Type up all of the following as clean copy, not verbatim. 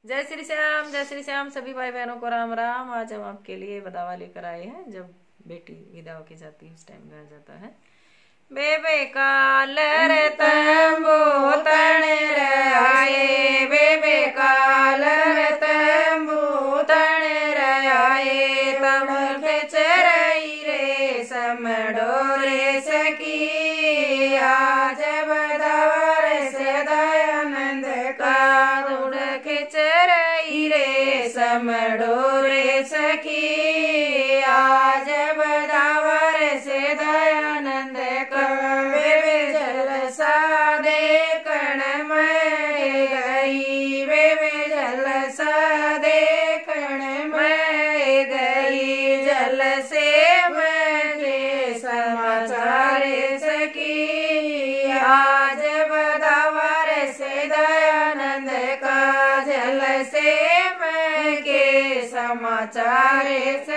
जय श्री श्याम सभी भाई बहनों को राम राम। आज हम आपके लिए बदावा लेकर आए हैं। जब बेटी विदा होके जाती है उस टाइम गाया जाता है। बेबे काल रे तंबू तण रे आए, बेबे काल रे तंबू तण रे आए, तम खिच रही रे समडोरे सकी, आज बदावर से दयानंद का उड़ खिच रही रे समडोरे सखी, आज बदावर से दयानंद का बेबे जलसा देखण मैं गई, बेबे जलसा देखण मैं गई, जल से मुझे समाचार सकी, आज बदावर से दयानंद का, जल से मुझे समाचार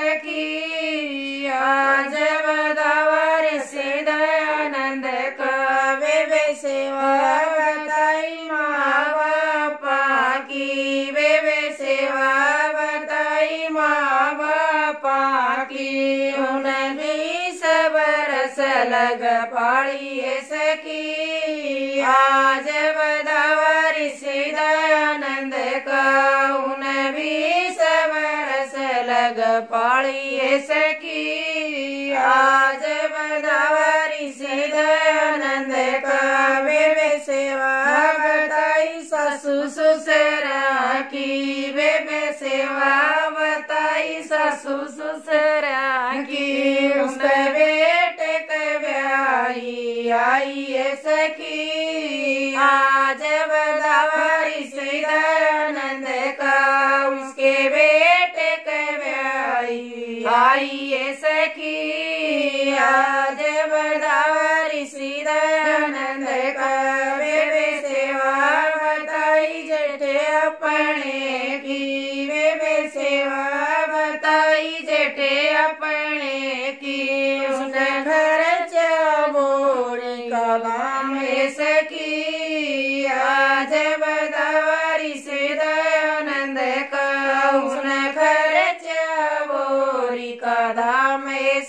सकी, आज बदावर से दयानंद का बेबे सेवा बताई माँ बापा की, बेबे सेवा बताई माँ बापा की, उन्हें भी सब रस लग पाड़ी सकी, आज बदावर से दयानंद का, उन्हें भी सब रस लग पाड़ी सकी, आज बदावरी से दयानंद का बेबे सेवा बताई सासू ससुरा की, बेबे सेवा बताई सासू ससुरा की, उसके बेटे के ब्याही आई सखी, आज बदावरी से दयानंद का, उसके बेटे के ब्याही आई सखी, आज बदावरी से दयानंद का बेबे सेवा बताई जेठे अपने की, बेबे सेवा बताई जेठे अपने की, उसने घर चबोरी का गाँव सकी, आज बदावरी से दयानंद का, उसने घर चबोरी का धाम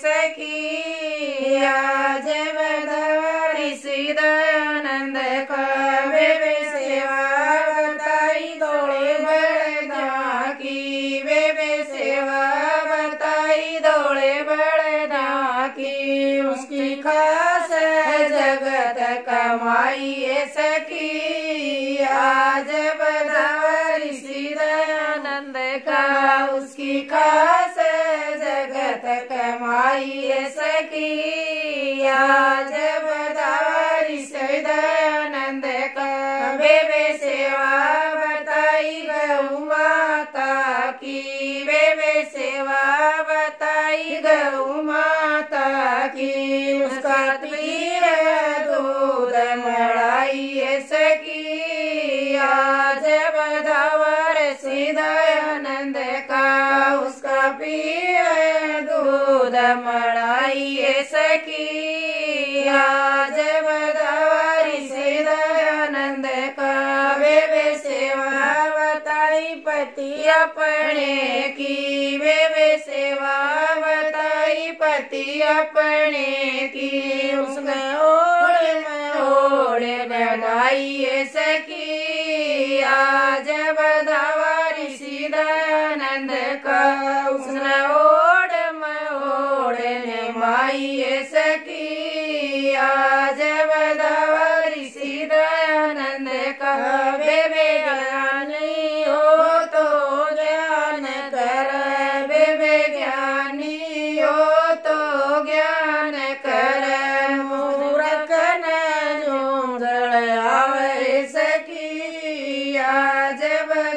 सकी, आज बदावरी से दयानंद का बेबे सेवा बताई दौड़े बड़दा की, बेबे सेवा बताई दौड़े बड़दा की, उसकी खास जगत कमाई सखी, आज बदावरी से दयानंद का, उसकी खास जगत कमाई सखी, आज बदावरी से दयानंद का बेबे सेवा बताई गौ माता की, बेबे सेवा बताई गौ माता की, उसका तीर दूध मड़ाई सकी, आज बदावर से दयानंद का, उसका पीर दूध मड़ाई सकी, आज बदावरी से दयानंद का बेबे सेवा बताई पति अपने की, बेबे सेवा बताई पति अपने की, उसने ओढ़ में ओढ़ लगाई सकी, आज बदावरी से दयानंद का, उसने ओढ़ में ओढ़ माई सकी, आज बदावरी से दयानंद का बेबे ज्ञानी हो तो ज्ञान कर, बेबे ज्ञानी हो तो ज्ञान कर, मूर्ख न झूंझड़ आवे सकी, आज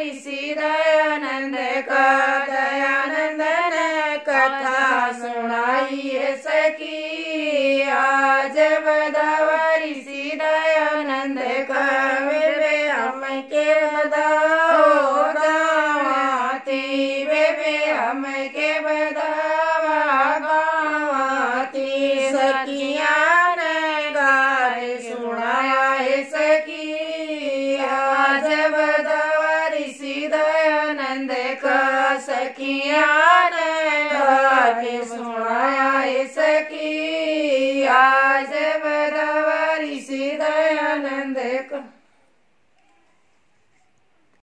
ऋषि दयानंद का दयानंद ने कथा सुनाई है सखी। आज बतावा ऋषि दयानंद का वे हम के बताओ गावाती वे हम के बतावा गावाती। सखियां ने गाए सुनाया है सखी। आज बतावा ऋषि दयानंद का सखियां ने गाए सुनाया है सखी।